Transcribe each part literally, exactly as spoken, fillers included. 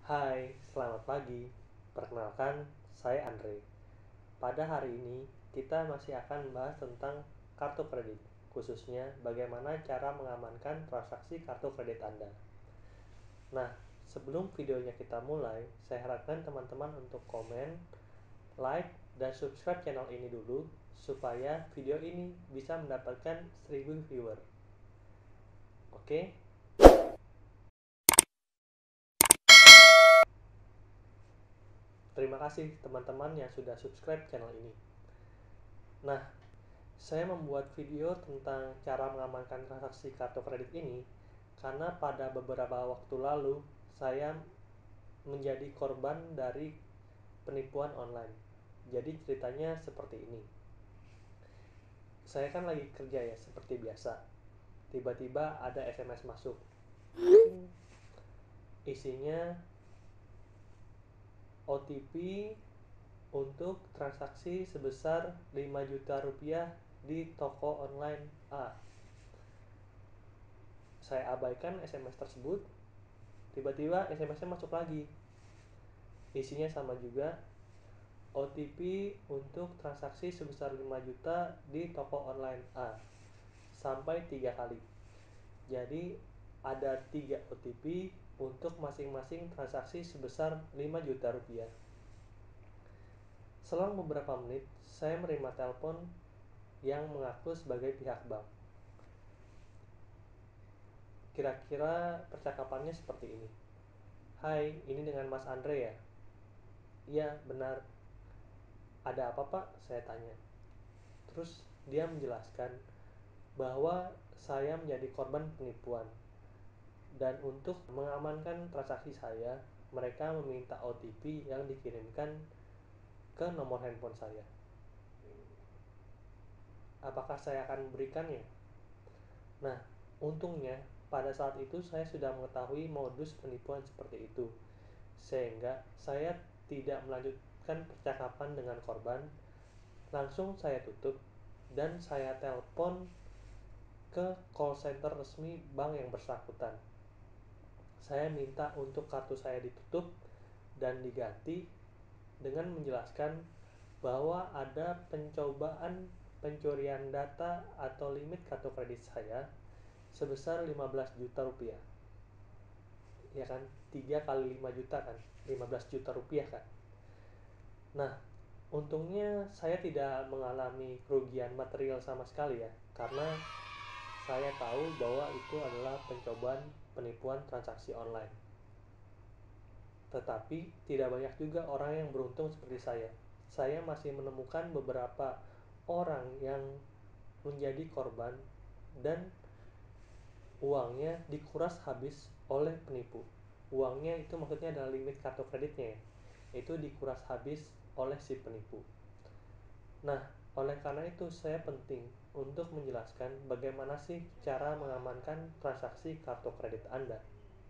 Hai, selamat pagi. Perkenalkan, saya Andre. Pada hari ini, kita masih akan membahas tentang kartu kredit, khususnya bagaimana cara mengamankan transaksi kartu kredit Anda. Nah, sebelum videonya kita mulai, saya harapkan teman-teman untuk komen, like, dan subscribe channel ini dulu, supaya video ini bisa mendapatkan seribu viewer. Oke? Terima kasih teman-teman yang sudah subscribe channel ini. Nah, saya membuat video tentang cara mengamankan transaksi kartu kredit ini karena pada beberapa waktu lalu saya menjadi korban dari penipuan online. Jadi ceritanya seperti ini. Saya kan lagi kerja ya seperti biasa. Tiba-tiba ada S M S masuk. Isinya O T P untuk transaksi sebesar lima juta rupiah di toko online A. Saya abaikan S M S tersebut. Tiba-tiba S M S-nya masuk lagi. Isinya sama juga, O T P untuk transaksi sebesar lima juta di toko online A. Sampai tiga kali. Jadi ada tiga O T P untuk masing-masing transaksi sebesar lima juta rupiah. Selang beberapa menit, saya menerima telepon yang mengaku sebagai pihak bank. Kira-kira percakapannya seperti ini. Hai, ini dengan Mas Andre ya? Iya, benar. Ada apa Pak? Saya tanya. Terus dia menjelaskan bahwa saya menjadi korban penipuan. Dan untuk mengamankan transaksi saya, mereka meminta O T P yang dikirimkan ke nomor handphone saya. Apakah saya akan memberikannya? Nah, untungnya pada saat itu saya sudah mengetahui modus penipuan seperti itu. Sehingga saya tidak melanjutkan percakapan dengan korban. Langsung saya tutup dan saya telepon ke call center resmi bank yang bersangkutan. Saya minta untuk kartu saya ditutup dan diganti dengan menjelaskan bahwa ada pencobaan pencurian data atau limit kartu kredit saya sebesar lima belas juta rupiah. Ya kan, tiga kali lima juta kan, lima belas juta rupiah kan. Nah, untungnya saya tidak mengalami kerugian material sama sekali ya, karena saya tahu bahwa itu adalah pencobaan penipuan transaksi online. Tetapi tidak banyak juga orang yang beruntung seperti saya. Saya masih menemukan beberapa orang yang menjadi korban dan uangnya dikuras habis oleh penipu. Uangnya itu maksudnya adalah limit kartu kreditnya ya. Itu dikuras habis oleh si penipu. Nah, oleh karena itu saya penting untuk menjelaskan bagaimana sih cara mengamankan transaksi kartu kredit Anda.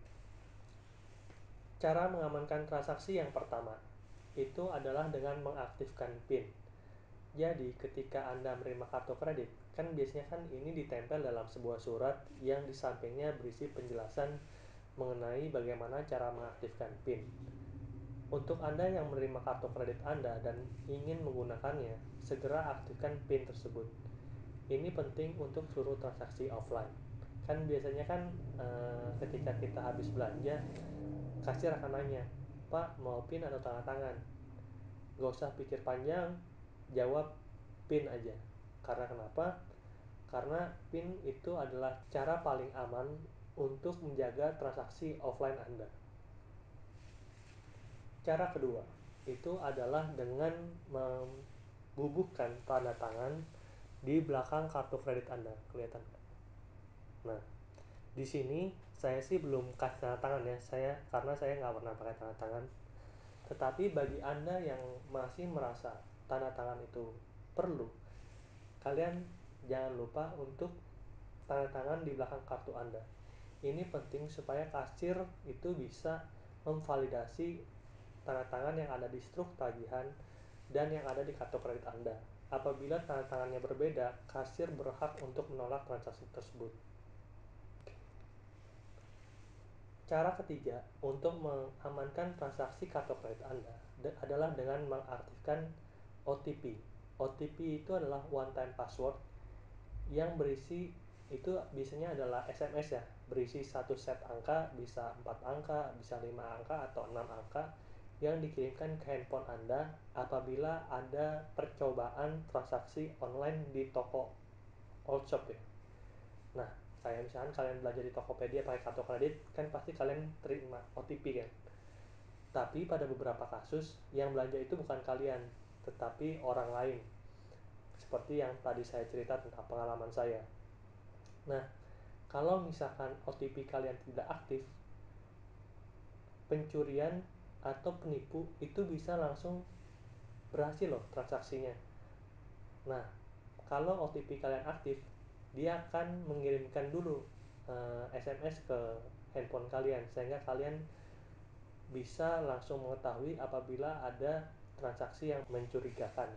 Cara mengamankan transaksi yang pertama itu adalah dengan mengaktifkan PIN. Jadi ketika Anda menerima kartu kredit, kan biasanya kan ini ditempel dalam sebuah surat yang di sampingnya berisi penjelasan mengenai bagaimana cara mengaktifkan PIN. Untuk Anda yang menerima kartu kredit Anda dan ingin menggunakannya, segera aktifkan PIN tersebut. Ini penting untuk seluruh transaksi offline. Kan biasanya kan e, ketika kita habis belanja, kasir akan nanya, Pak mau PIN atau tanda tangan? Gak usah pikir panjang, jawab PIN aja. Karena kenapa? Karena PIN itu adalah cara paling aman untuk menjaga transaksi offline Anda. Cara kedua itu adalah dengan membubuhkan tanda tangan di belakang kartu kredit Anda. Kelihatan? Nah, di sini saya sih belum kasih tanda tangan ya, saya karena saya nggak pernah pakai tanda tangan. Tetapi bagi Anda yang masih merasa tanda tangan itu perlu, kalian jangan lupa untuk tanda tangan di belakang kartu Anda. Ini penting supaya kasir itu bisa memvalidasi tanda tangan yang ada di struk tagihan dan yang ada di kartu kredit Anda. Apabila tanda tangannya berbeda, kasir berhak untuk menolak transaksi tersebut. Cara ketiga untuk mengamankan transaksi kartu kredit Anda adalah dengan mengaktifkan O T P. O T P itu adalah one time password yang berisi, itu biasanya adalah S M S ya, berisi satu set angka, bisa empat angka, bisa lima angka atau enam angka, yang dikirimkan ke handphone Anda apabila ada percobaan transaksi online di toko old shop ya. Nah, kayak misalkan kalian belanja di Tokopedia pakai kartu kredit, kan pasti kalian terima O T P kan. Tapi pada beberapa kasus yang belanja itu bukan kalian, tetapi orang lain. Seperti yang tadi saya cerita tentang pengalaman saya. Nah, kalau misalkan O T P kalian tidak aktif, pencurian atau penipu itu bisa langsung berhasil loh transaksinya. Nah, kalau O T P kalian aktif, dia akan mengirimkan dulu uh, S M S ke handphone kalian sehingga kalian bisa langsung mengetahui apabila ada transaksi yang mencurigakan.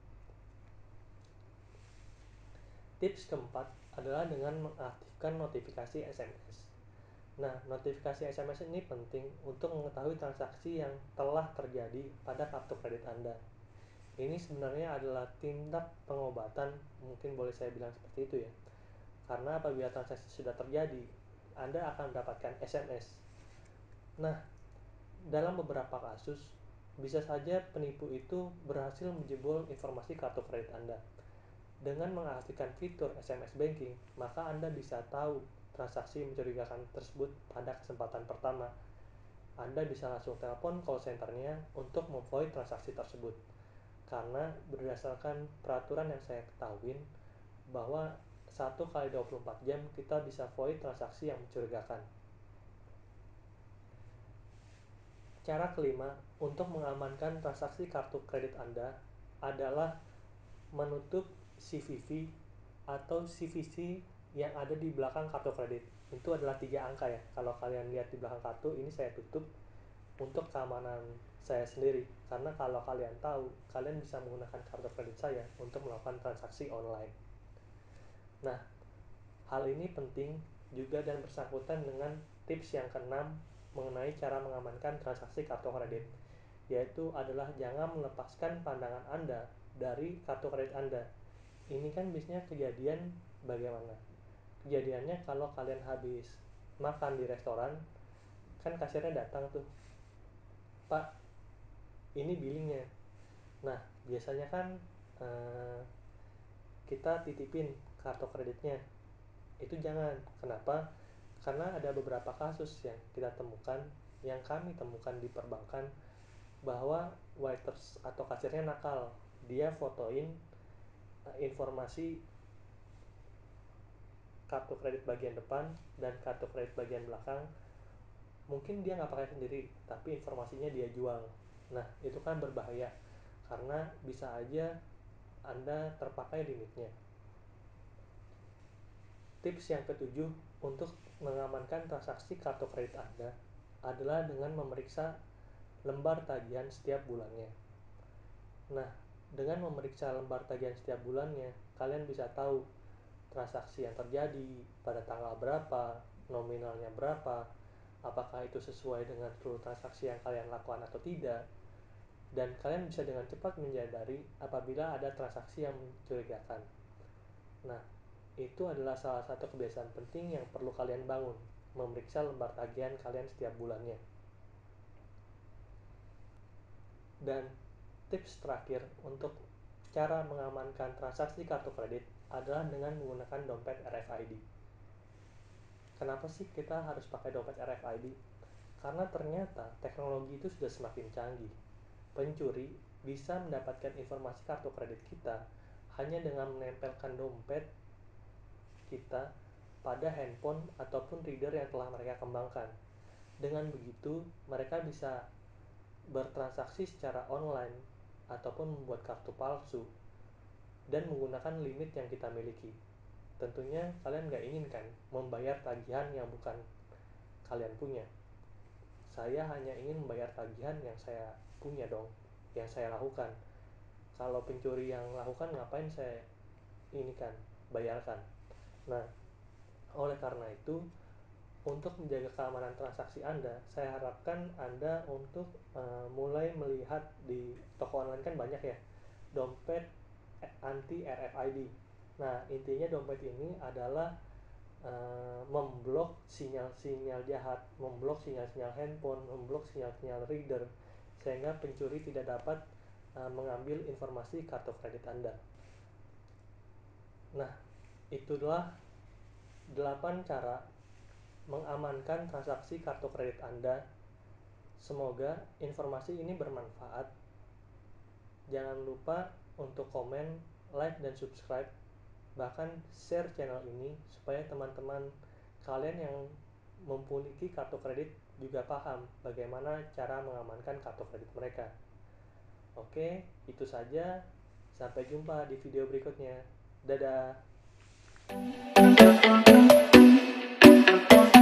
Tips keempat adalah dengan mengaktifkan notifikasi S M S. Nah, notifikasi S M S ini penting untuk mengetahui transaksi yang telah terjadi pada kartu kredit Anda. Ini sebenarnya adalah tindak pengobatan, mungkin boleh saya bilang seperti itu ya. Karena apabila transaksi sudah terjadi, Anda akan mendapatkan S M S. Nah, dalam beberapa kasus, bisa saja penipu itu berhasil menjebol informasi kartu kredit Anda. Dengan mengaktifkan fitur S M S banking, maka Anda bisa tahu transaksi mencurigakan tersebut pada kesempatan pertama. Anda bisa langsung telepon call centernya untuk memvoid transaksi tersebut. Karena berdasarkan peraturan yang saya ketahui, bahwa satu kali dua puluh empat jam kita bisa void transaksi yang mencurigakan. Cara kelima untuk mengamankan transaksi kartu kredit Anda adalah menutup C V V atau C V C yang ada di belakang kartu kredit. Itu adalah tiga angka ya. Kalau kalian lihat di belakang kartu, ini saya tutup untuk keamanan saya sendiri. Karena kalau kalian tahu, kalian bisa menggunakan kartu kredit saya untuk melakukan transaksi online. Nah, hal ini penting juga dan bersangkutan dengan tips yang keenam mengenai cara mengamankan transaksi kartu kredit, yaitu adalah jangan melepaskan pandangan Anda dari kartu kredit Anda. Ini kan biasanya kejadian bagaimana? Kejadiannya kalau kalian habis makan di restoran, kan kasirnya datang tuh, Pak, ini billingnya. Nah, biasanya kan eh, kita titipin kartu kreditnya. Itu jangan. Kenapa? Karena ada beberapa kasus yang kita temukan, yang kami temukan di perbankan, bahwa waiters atau kasirnya nakal. Dia fotoin uh, informasi kartu kredit bagian depan dan kartu kredit bagian belakang. Mungkin dia nggak pakai sendiri, tapi informasinya dia jual. Nah, itu kan berbahaya karena bisa aja Anda terpakai limitnya. Tips yang ketujuh untuk mengamankan transaksi kartu kredit Anda adalah dengan memeriksa lembar tagihan setiap bulannya. Nah, dengan memeriksa lembar tagihan setiap bulannya, kalian bisa tahu transaksi yang terjadi pada tanggal berapa, nominalnya berapa, apakah itu sesuai dengan seluruh transaksi yang kalian lakukan atau tidak, dan kalian bisa dengan cepat menyadari apabila ada transaksi yang mencurigakan. Nah, itu adalah salah satu kebiasaan penting yang perlu kalian bangun, memeriksa lembar tagihan kalian setiap bulannya. Dan tips terakhir untuk cara mengamankan transaksi kartu kredit adalah dengan menggunakan dompet R F I D. Kenapa sih kita harus pakai dompet R F I D? Karena ternyata teknologi itu sudah semakin canggih. Pencuri bisa mendapatkan informasi kartu kredit kita hanya dengan menempelkan dompet kita pada handphone ataupun reader yang telah mereka kembangkan. Dengan begitu, mereka bisa bertransaksi secara online ataupun membuat kartu palsu dan menggunakan limit yang kita miliki. Tentunya kalian nggak inginkan membayar tagihan yang bukan kalian punya. Saya hanya ingin membayar tagihan yang saya punya dong, yang saya lakukan. Kalau pencuri yang lakukan, ngapain saya ini kan bayarkan. Nah, oleh karena itu untuk menjaga keamanan transaksi Anda, saya harapkan Anda untuk uh, mulai melihat di toko online kan banyak ya, dompet anti R F I D. Nah, intinya dompet ini adalah uh, memblok sinyal-sinyal jahat, memblok sinyal-sinyal handphone, memblok sinyal-sinyal reader, sehingga pencuri tidak dapat uh, mengambil informasi kartu kredit Anda. Nah, itulah delapan cara mengamankan transaksi kartu kredit Anda. Semoga informasi ini bermanfaat. Jangan lupa untuk komen, like, dan subscribe, bahkan share channel ini supaya teman-teman kalian yang memiliki kartu kredit juga paham bagaimana cara mengamankan kartu kredit mereka. Oke, itu saja. Sampai jumpa di video berikutnya. Dadah.